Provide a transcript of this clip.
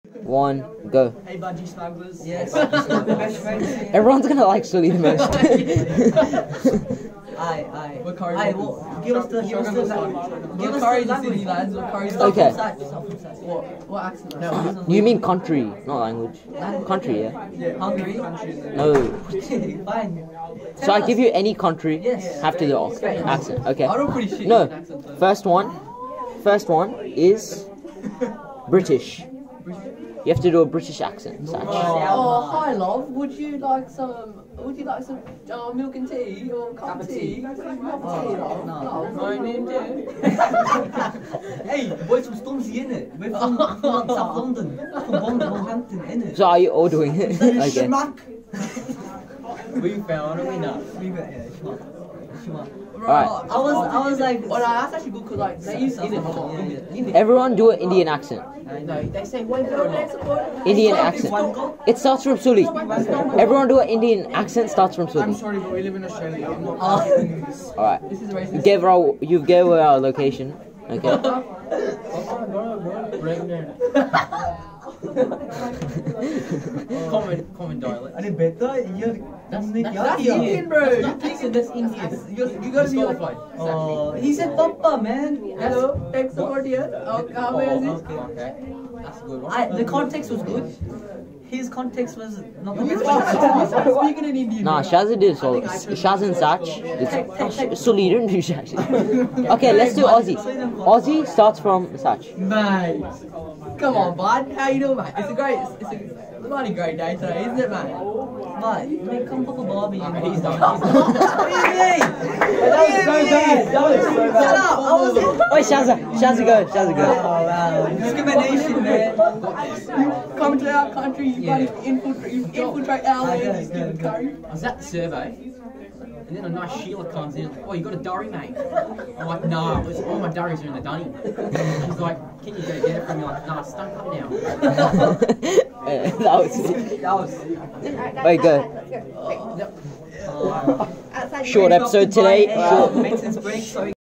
1, go. Hey, budgie smugglers. Yes. Best friends. Everyone's gonna like Sully the most. Aye. Wakari. Aye, well, give us the language. lads. Wakari's Okay. What accent? No. You mean country, not language. Country, yeah. Hungry? No. Fine. So I give you any country, Yes. have to do the accent. Okay. I don't pretty shit. No. in accent, though. First one is British. You have to do a British accent. Satch. Oh, hi, love. Would you like some milk and tea or cup of tea? Cup of tea, love? No. My name too. Hey, we're from Stormzy, innit? We're from South London. From Bullhampton, innit? So are you all doing it? Okay. Schmuck. We found a winner. Leave it here, schmuck. Alright. I was like, Oh, no, that's actually good because like they use it a lot. Everyone do an Indian accent. No, they say when Indian accent. It starts from Sully. Everyone do an Indian accent. Starts from Sully. I'm sorry, but we live in Australia. I'm not doing this. All right. This is racist. You gave our location. Okay. Common dialect. अरे बेटा ये तुमने क्या That's किया? Indian, bro. That's Indian. You gotta be Disqualified. He said Papa, man. Hello, take someone here. How many is this? Okay. That's a good one. The context was good. His context was not the You best. start speaking in Indian. Nah, Shaz did so. Shaz and Sach. It's Sully didn't do Shaz. Okay, let's do Aussie. Aussie starts from Sach. Mate, come on, bud. How you doing, mate? It's a bloody great day today, isn't it, mate? Mate, come pop a Barbie. Okay, he's done. What do you mean? That was so bad. Shut up. I was. Wait, Shazza go. Shazza go. Oh wow. Discrimination, man. Come to our country, you bloody infiltrate our land, you stupid curry. I was at the survey, and then a nice Sheila comes in, oh, you got a durry, mate? I'm like, nah, all my durries are in the dunny. She's like, can you go get it from me? I'm like, nah, stuck up now. That was. Wait, go. Short episode today. Maintenance break. Sorry.